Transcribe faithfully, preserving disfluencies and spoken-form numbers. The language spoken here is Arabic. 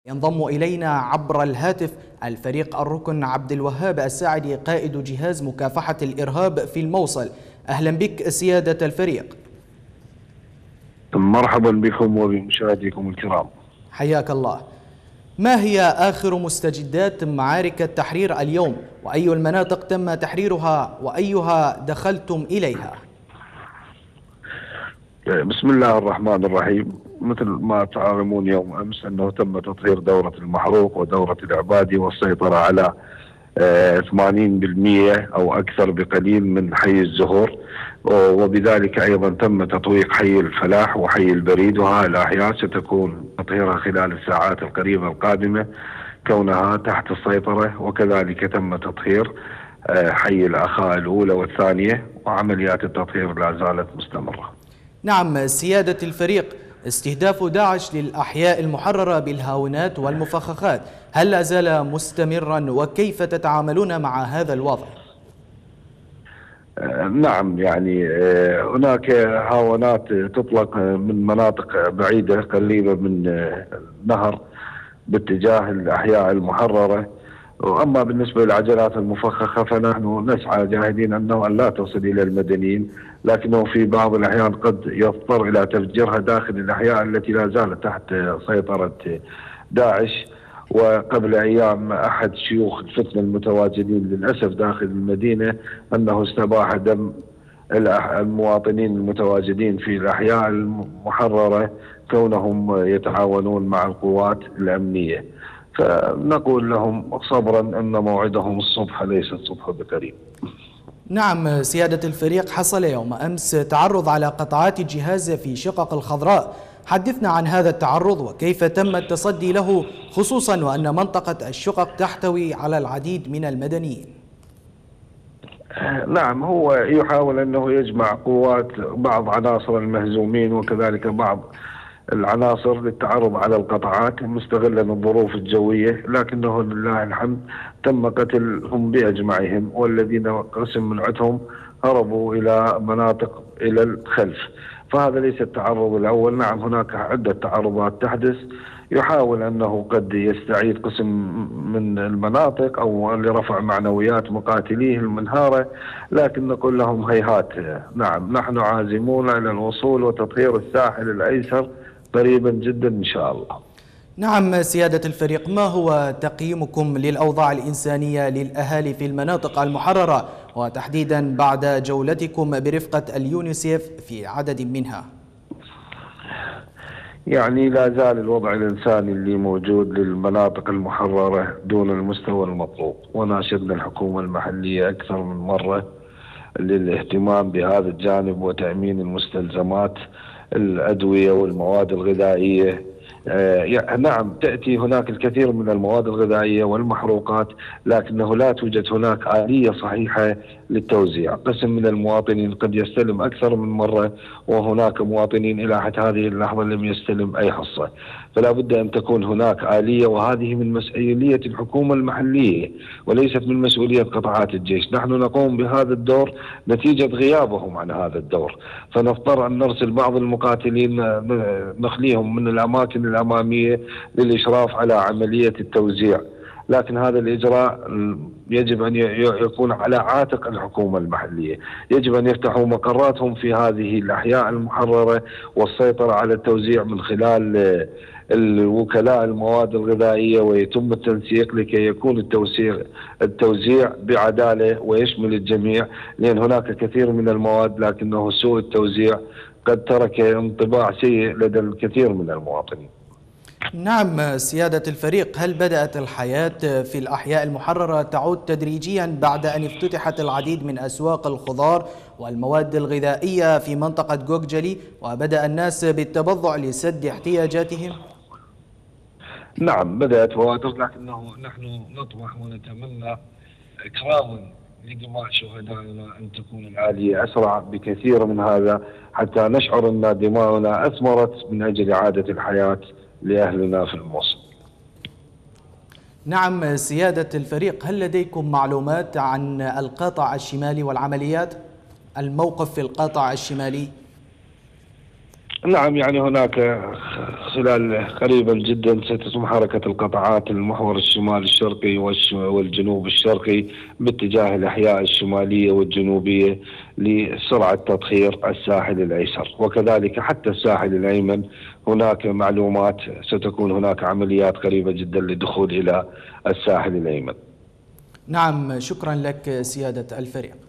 ينضم إلينا عبر الهاتف الفريق الركن عبد الوهاب الساعدي قائد جهاز مكافحة الإرهاب في الموصل. أهلا بك سيادة الفريق. مرحبا بكم وبمشاهديكم الكرام. حياك الله. ما هي آخر مستجدات معارك التحرير اليوم، وأي المناطق تم تحريرها وأيها دخلتم إليها؟ بسم الله الرحمن الرحيم. مثل ما تعلمون يوم أمس أنه تم تطهير دورة المحروق ودورة العبادي والسيطرة على ثمانين بالمئة أو أكثر بقليل من حي الزهور، وبذلك أيضا تم تطويق حي الفلاح وحي البريد، وهذه الأحياء ستكون تطهيرها خلال الساعات القريبة القادمة كونها تحت السيطرة. وكذلك تم تطهير حي الأخاء الأولى والثانية، وعمليات التطهير لا زالت مستمرة. نعم سيادة الفريق، استهداف داعش للأحياء المحررة بالهاونات والمفخخات هل لا زال مستمرا، وكيف تتعاملون مع هذا الوضع؟ نعم، يعني هناك هاونات تطلق من مناطق بعيدة قريبة من النهر باتجاه الأحياء المحررة، وأما بالنسبة للعجلات المفخخة فنحن نسعى جاهدين أنه أن لا تصل إلى المدنيين، لكنه في بعض الأحيان قد يضطر إلى تفجيرها داخل الأحياء التي لا زالت تحت سيطرة داعش. وقبل أيام أحد شيوخ الفتنة المتواجدين للأسف داخل المدينة أنه استباح دم المواطنين المتواجدين في الأحياء المحررة كونهم يتعاونون مع القوات الأمنية، فنقول لهم صبرا أن موعدهم الصبح ليس الصبح بقريب. نعم سيادة الفريق، حصل يوم أمس تعرض على قطعات الجهاز في شقق الخضراء، حدثنا عن هذا التعرض وكيف تم التصدي له، خصوصا وأن منطقة الشقق تحتوي على العديد من المدنيين. نعم، هو يحاول أنه يجمع قوات بعض عناصر المهزومين وكذلك بعض العناصر للتعرض على القطعات مستغلا الظروف الجوية، لكنه لله الحمد تم قتلهم بأجمعهم، والذين قسم من عدهم هربوا إلى مناطق إلى الخلف. فهذا ليس التعرض الأول، نعم هناك عدة تعرضات تحدث، يحاول أنه قد يستعيد قسم من المناطق أو لرفع معنويات مقاتليه المنهارة، لكن نقول لهم هيهات. نعم نحن عازمون إلى الوصول وتطهير الساحل الأيسر قريبا جدا إن شاء الله. نعم سيادة الفريق، ما هو تقييمكم للأوضاع الإنسانية للأهالي في المناطق المحررة، وتحديدا بعد جولتكم برفقة اليونيسيف في عدد منها؟ يعني لا زال الوضع الإنساني اللي موجود للمناطق المحررة دون المستوى المطلوب، وناشدنا الحكومة المحلية أكثر من مرة للاهتمام بهذا الجانب وتأمين المستلزمات الأدوية والمواد الغذائية. آه نعم تأتي هناك الكثير من المواد الغذائية والمحروقات، لكنه لا توجد هناك آلية صحيحة للتوزيع. قسم من المواطنين قد يستلم أكثر من مرة، وهناك مواطنين إلى حد هذه اللحظة لم يستلم أي حصة، فلا بد أن تكون هناك آلية، وهذه من مسؤولية الحكومة المحلية وليست من مسؤولية قطاعات الجيش. نحن نقوم بهذا الدور نتيجة غيابهم عن هذا الدور، فنضطر أن نرسل بعض المقاتلين نخليهم من الأماكن الأمامية للإشراف على عملية التوزيع، لكن هذا الإجراء يجب أن يكون على عاتق الحكومة المحلية. يجب أن يفتحوا مقراتهم في هذه الأحياء المحررة والسيطرة على التوزيع من خلال الوكلاء المواد الغذائية، ويتم التنسيق لكي يكون التوزيع التوزيع بعدالة ويشمل الجميع، لأن هناك كثير من المواد لكنه سوء التوزيع قد ترك انطباع سيء لدى الكثير من المواطنين. نعم سيادة الفريق، هل بدأت الحياة في الأحياء المحررة تعود تدريجيا بعد أن افتتحت العديد من أسواق الخضار والمواد الغذائية في منطقة جوججلي، وبدأ الناس بالتبضع لسد احتياجاتهم؟ نعم بدأت بوادر، لكنه نحن نطمح ونتمنى إكراما لدماء شهدائنا أن تكون العالية أسرع بكثير من هذا، حتى نشعر أن دماؤنا أثمرت من أجل إعادة الحياة لأهلنا في الموصل. نعم سيادة الفريق، هل لديكم معلومات عن القاطع الشمالي والعمليات؟ الموقف في القاطع الشمالي؟ نعم، يعني هناك خلال قريبا جدا ستتم حركة القطاعات المحور الشمال الشرقي والجنوب الشرقي باتجاه الأحياء الشمالية والجنوبية لسرعة تطهير الساحل الأيسر، وكذلك حتى الساحل الأيمن هناك معلومات ستكون هناك عمليات قريبة جدا للدخول إلى الساحل الأيمن. نعم، شكرا لك سيادة الفريق.